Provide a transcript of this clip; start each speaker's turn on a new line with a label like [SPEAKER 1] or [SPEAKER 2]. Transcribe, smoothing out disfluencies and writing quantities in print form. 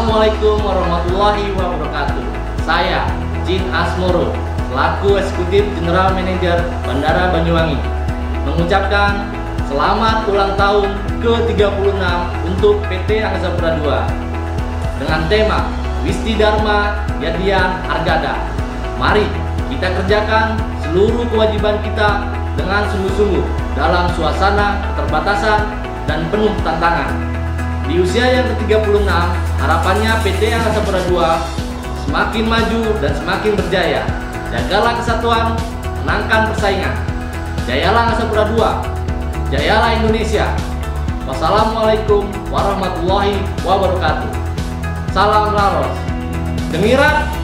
[SPEAKER 1] Assalamualaikum warahmatullahi wabarakatuh. Saya Jin Asmoro, selaku Eksekutif General Manager Bandara Banyuwangi, mengucapkan selamat ulang tahun ke-36 untuk PT Angkasa Pura II dengan tema Wisti Dharma Yadian Argada. Mari kita kerjakan seluruh kewajiban kita dengan sungguh-sungguh dalam suasana keterbatasan dan penuh tantangan. Di usia yang ke-36, harapannya PT Angkasa Pura II semakin maju dan semakin berjaya. Jagalah kesatuan, menangkan persaingan. Jayalah Angkasa Pura II, jayalah Indonesia. Wassalamualaikum warahmatullahi wabarakatuh. Salam Laros. Gemirat